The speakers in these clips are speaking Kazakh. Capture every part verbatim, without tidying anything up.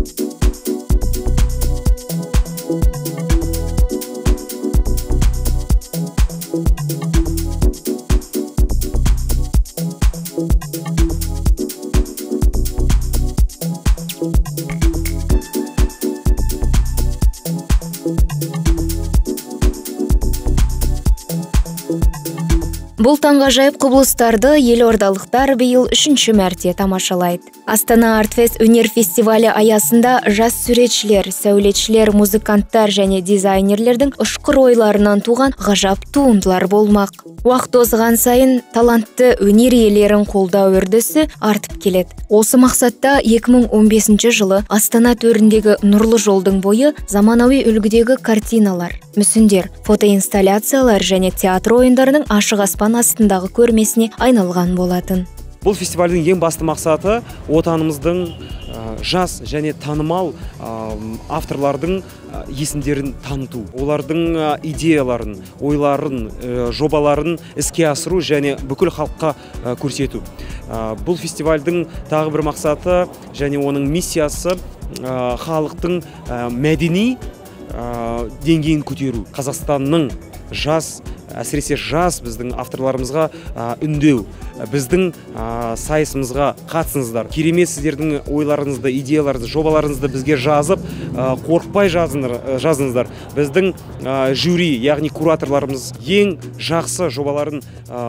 Бұл таңғажайып құбылыстарды елордалықтар биыл үшінші мәрте тамашалайды. Астана Артфест өнер фестивалі аясында жас суретшілер, сәулетшілер, музыканттар және дизайнерлердің ұшқыр ойларынан туған ғажап туындылар болмақ. Уақыт озған сайын талантты өнер иелерін қолдау үрдісі артып келеді. Осы мақсатта екі мың он бесінші жылы Астана төріндегі Нұрлы жолдың бойы заманауи үлгідегі картиналар, мүсіндер, фотоинсталляциялар және театр ойындарының ашық аспан астындағы көрмесіне айналған болатын. Бұл фестивальдің ең басты мақсаты отанымыздың жас және танымал авторлардың есімдерін таныту, олардың идеяларын, ойларын, жобаларын іске асыру және бүкіл халыққа көрсету. Бұл фестивальдің тағы бір мақсаты және оның миссиясы халықтың мәдени деңгейін көтеру. Қазақстанның жас, әсіресе жас біздің авторларымызға үндеу, біздің сайысымызға қатысыңыздар. Керемет сіздердің ойларыңызды, идеяларыңызды, жобаларыңызды бізге жазып, қорықпай жазыңыздар. Біздің жюри, яғни кураторларымыз ең жақсы жобаларын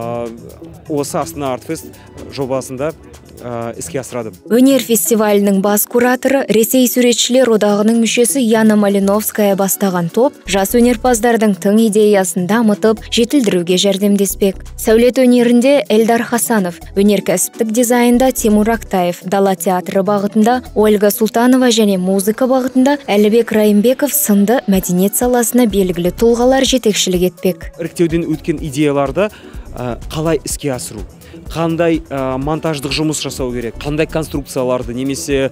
осы Астана Артфест жобасында іске асырады. Өнер фестивалінің бас кураторы Ресей суретшілер одағының мүшесі Яна Малиновская бастаған топ жас өнерпаздардың тың идеясын дамытып, жетілдіруге жәрдемдеспек. Сәулет өнерінде Эльдар Хасанов, өнеркәсіптік дизайнда Тимур Актаев, дала театры бағытында Ольга Султанова және музыка бағытында Әлібек Райымбеков сынды мәдениет саласына белгілі тұлғалар жетекшілік етпек. Іріктеуден өткен идеяларды қалай іске асыру, қандай монтаждық жұмыс жасау керек, қандай конструкцияларды немесе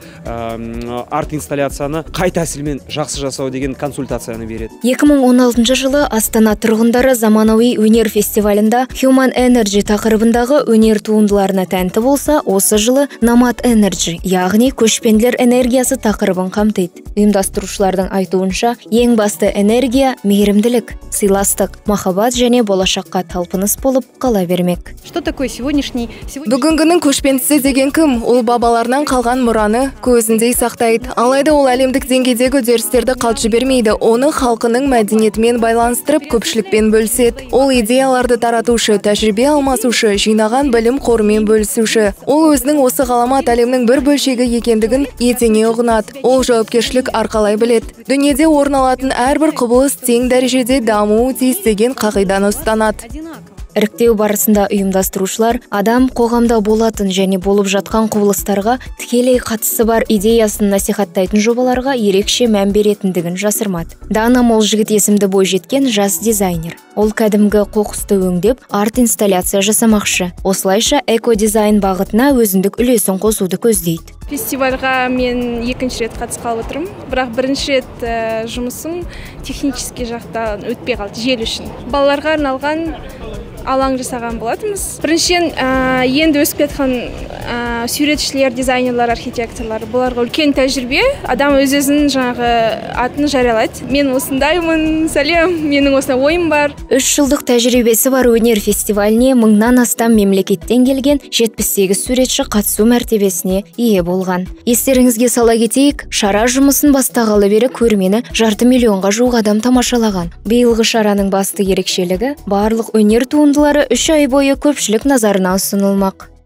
арт инсталляцияны қай тәсілмен жақсы жасау деген консультацияны береді. екі мың он алтыншы жылы Астана тұрғындары заманауи өнер фестивалында Human Energy тақырыбындағы өнер туындыларына тәнті болса, осы жылы Nomad Energy, яғни көшпенділер энергиясы тақырыбын қамтиды. Ұйымдастырушылардың айтуынша, ең басты энергия мейірімділік, сыйластық, махаббат және болашаққа талпыныс болып қала бермек. Что такое сегодняшний? Бүгінгінің көшпендісі деген кім? Ол бабаларынан қалған мұраны көзіндей сақтайды. Алайда ол әлемдік деңгейдегі үдерістерді қалт жібермейді. Оны халқының мәдениетімен байланыстырып, көпшілікпен бөліседі. Ол идеяларды таратушы, тәжірибе алмасушы, жинаған білім қорымен бөлісуші. Ол өзінің осы ғаламат әлемнің бір бөлшегі екендігін етене ұғынады. Ол жауапкершілік арқалай біледі. Дүниеде орын алатын әрбір құбылыс тең дәрежеде дамуы тиіс деген қағиданы ұстанады. Іріктеу барысында ұйымдастырушылар адам қоғамда болатын және болып жатқан құбылыстарға тікелей қатысы бар идеясын насихаттайтын жобаларға ерекше мән беретіндігін жасырмады. Дана Молжігіт есімді бойжеткен жас дизайнер. Ол кәдімгі қоқысты өңдеп, арт инсталляция жасамақшы. Осылайша эко-дизайн бағытына өзіндік үлесін қосуды көздейді. Фестивальға мен екінші рет қатысқалы отырмын. Бірақ бірінші рет жұмысым технический жақтан өтпей қалды, жел үшін. Балаларға арналған алаң жасаған болатынбыз. Біріншіден, енді өсіп кеткен суретшілер, дизайнерлар, архитекторлар, бұларға үлкен тәжірибе, адам өз-өзінің жаңағы атын жариялайды. Мен осындаймын, сәлем, менің осындай ойым бар. Үш жылдық тәжірибесі бар өнер фестиваліне мыңнан астам мемлекеттен келген жетпіс сегіз суретші қатысу мәртебесіне ие болған. Естеріңізге сала кетейік, шара жұмысын бастағалы бері көрмені жарты миллионға жуық адам тамашалаған. Биылғы шараның басты ерекшелігі барлық өнер туындылары үш ай бойы көпшілік назарына ұсынылмақ.